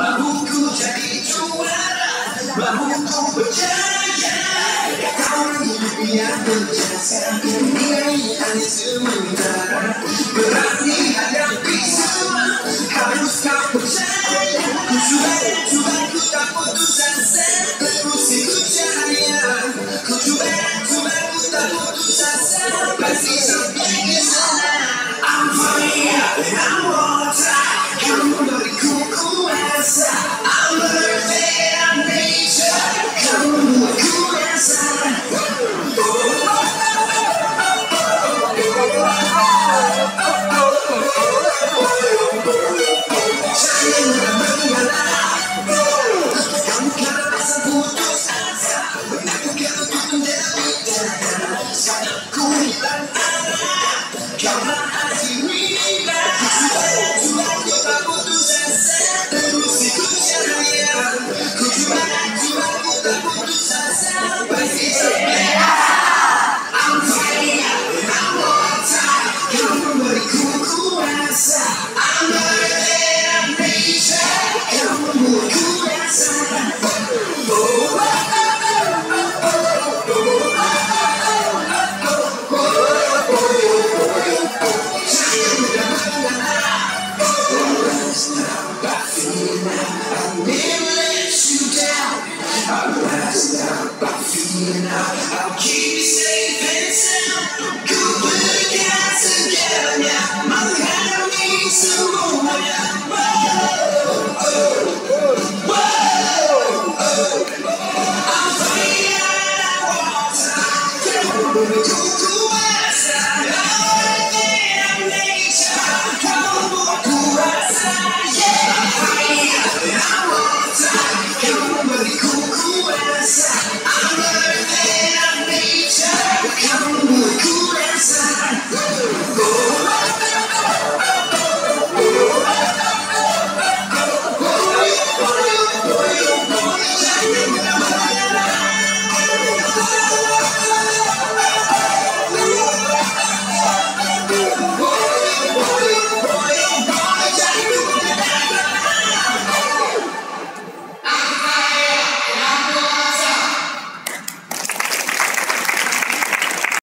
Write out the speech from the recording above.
Mampuku jadi juara, mampuku percaya. Kau ini yang berjasa, ini hanya sementara. Berani hadapi semua, harus kau percaya. Ku coba ku tak putus asa, terus ikut cahaya. Ku coba ku tak putus asa, pasti sampai ke sana. I'm fire and I'm water, kamu beriku kuasa. I'm birthday, I'm nature, kamu buatku rasa. Jangan mudah mengalah, kamu kan rasa putus asa. Menakutkan untuk menderita, saat ku hilang arah, kaulah hati wina. Coba ku tak putus asa, terus ikut cahaya. Ku coba ku tak putus asa, pasti sampai. I'm fire, I'm water, kamu beriku kuasa. I'm birthday, I'm nature, kamu buatku rasa. Jangan mudah mengalah, I never let you down. I rise up, I feel now.